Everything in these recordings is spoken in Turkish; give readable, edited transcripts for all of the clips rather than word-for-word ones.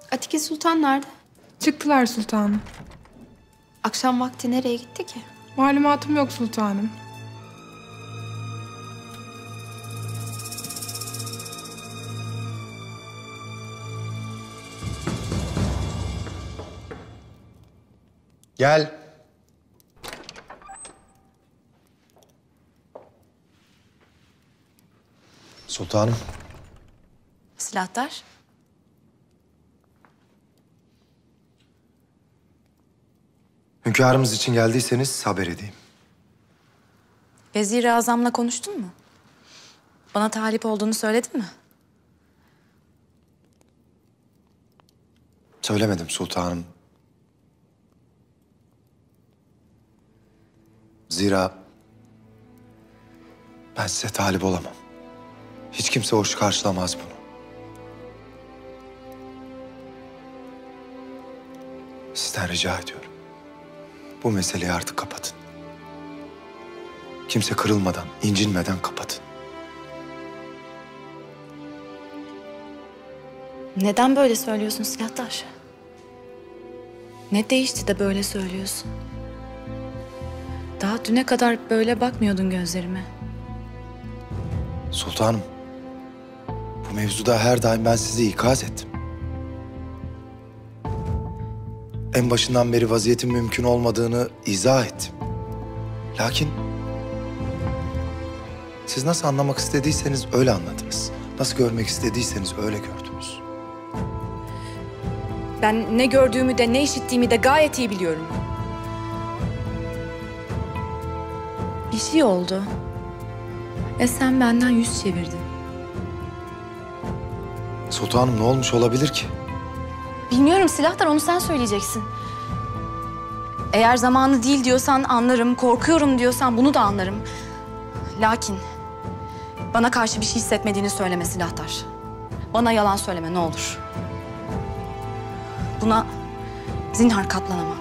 Atike Sultan nerede? Çıktılar sultanım. Akşam vakti nereye gitti ki? Malumatım yok sultanım. Gel. Sultanım. Silahtar. Hünkârımız için geldiyseniz haber edeyim. Vezir-i Azam'la konuştun mu? Bana talip olduğunu söyledin mi? Söylemedim sultanım. Zira ben size talip olamam. Hiç kimse hoş karşılamaz bunu. Sizden rica ediyorum. Bu meseleyi artık kapatın. Kimse kırılmadan, incinmeden kapatın. Neden böyle söylüyorsun Silahtar? Ne değişti de böyle söylüyorsun? Daha düne kadar böyle bakmıyordun gözlerime. Sultanım, bu mevzuda her daim ben sizi ikaz ettim. En başından beri vaziyetin mümkün olmadığını izah ettim. Lakin siz nasıl anlamak istediyseniz öyle anladınız. Nasıl görmek istediyseniz öyle gördünüz. Ben ne gördüğümü de ne işittiğimi de gayet iyi biliyorum. Bir şey oldu. Ve sen benden yüz çevirdin. Sultanım ne olmuş olabilir ki? Bilmiyorum Silahtar, onu sen söyleyeceksin. Eğer zamanı değil diyorsan anlarım, korkuyorum diyorsan bunu da anlarım. Lakin bana karşı bir şey hissetmediğini söyleme Silahtar. Bana yalan söyleme ne olur. Buna zinhar katlanamam.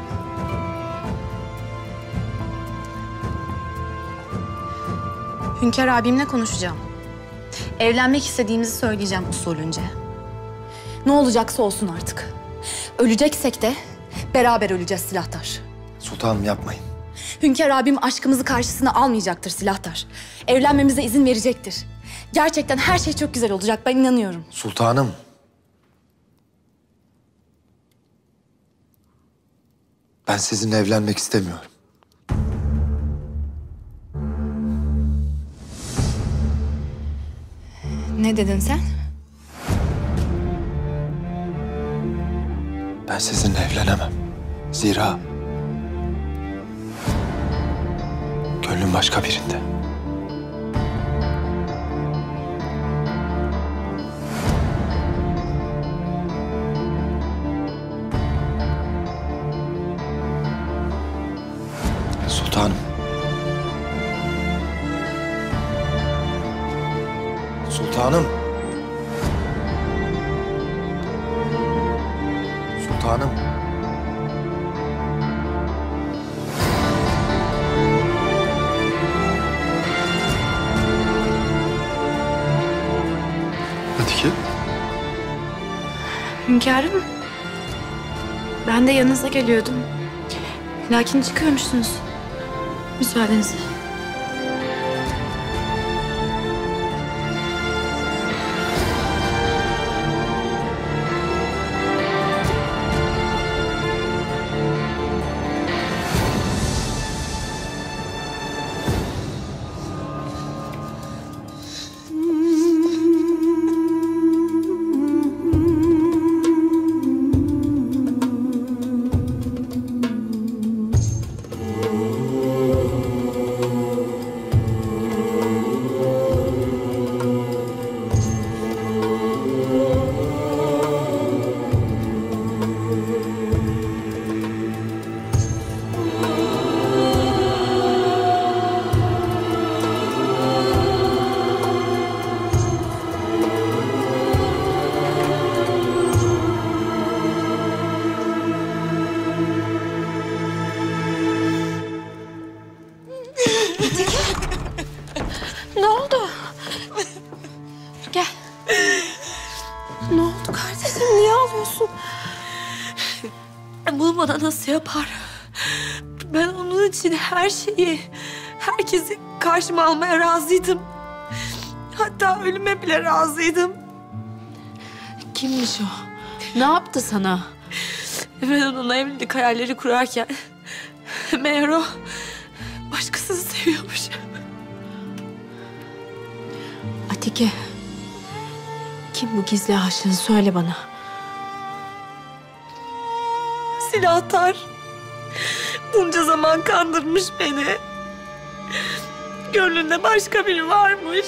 Hünkâr abimle konuşacağım. Evlenmek istediğimizi söyleyeceğim usulünce. Ne olacaksa olsun artık. Öleceksek de beraber öleceğiz Silahtar. Sultanım yapmayın. Hünkâr abim aşkımızı karşısına almayacaktır Silahtar. Evlenmemize izin verecektir. Gerçekten her şey çok güzel olacak, ben inanıyorum. Sultanım. Ben sizinle evlenmek istemiyorum. Ne dedin sen? Ben sizinle evlenemem. Zira gönlüm başka birinde. Sultanım. Sultanım. Sultanım. Atike. Hünkârım, ben de yanınıza geliyordum. Lakin çıkıyormuşsunuz. Müsaadenizle. Ne oldu? Gel. Ne oldu kardeşim? Niye ağlıyorsun? bana nasıl yapar? Ben onun için her şeyi, herkesi karşıma almaya razıydım. Hatta ölüme bile razıydım. Kimmiş o? Ne yaptı sana? Ben onunla evlilik hayalleri kurarken meğer o başkasını seviyormuş. Atike. Kim bu gizli aşığın? Söyle bana. Silahtar. Bunca zaman kandırmış beni. Gönlünde başka biri varmış.